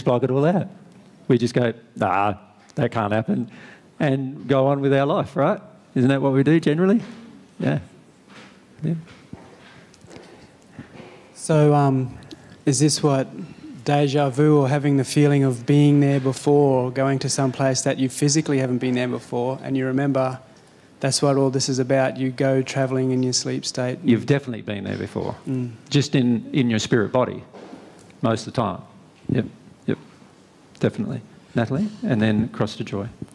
block it all out. We just go, nah, that can't happen, and go on with our life, right? Isn't that what we do generally? Yeah. Yeah. So is this what deja vu, or having the feeling of being there before, or going to some place that you physically haven't been there before, and you remember that's what all this is about? You go travelling in your sleep state. You've definitely been there before, just in your spirit body most of the time. Yep, definitely. Natalie, and then across to Joy.